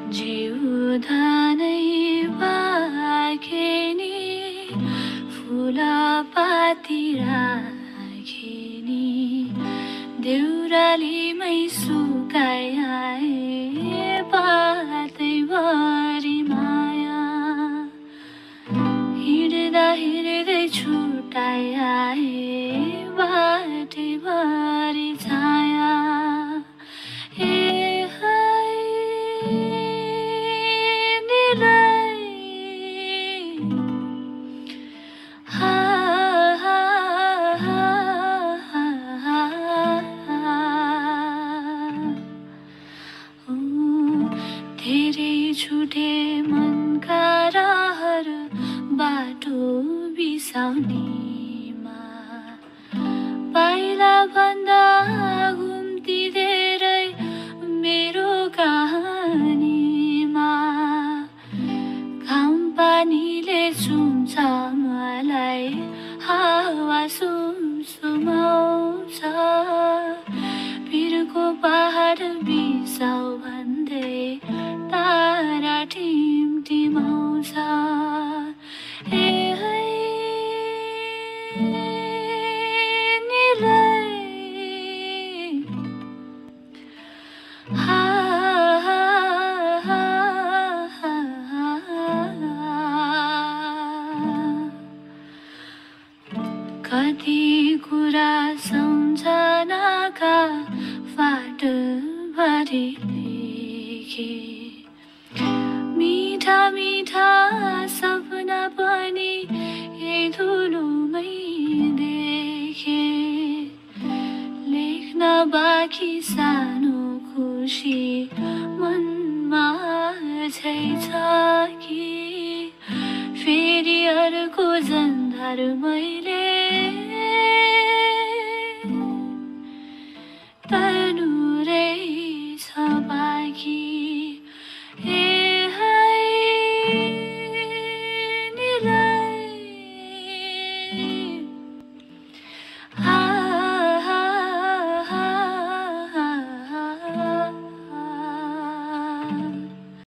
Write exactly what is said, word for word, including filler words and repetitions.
जिउँदानै बाँके नि फुलपाती राखे नि देउरालीमै सुकाए पातैभरि माया हिँड्दा हिँड्दै छुटाए बाटैभरि छाया ए हाय निलै हा हा हा हा ओ धेरै छुटे मनका रहर बाटो बिसाउनेमा पाइला भन्दा घुम्ती धेरै मेरो कहानीमा घाम पानीले छुन्छ मलाई हावा सुमसुमाउँछ पिरको पहाड बिसाउ भन्दै तारा टिमटिमाउँछ ए है निलै हा हा हा हा कति कुरा सम्झनाका फाटभरि लेखे मीठा मीठा सपना पनि यही धुलोमै देखे लेख्न बाँकी सानो खुसी मनमा अझै छ कि फेरि अर्को जन्धार मैले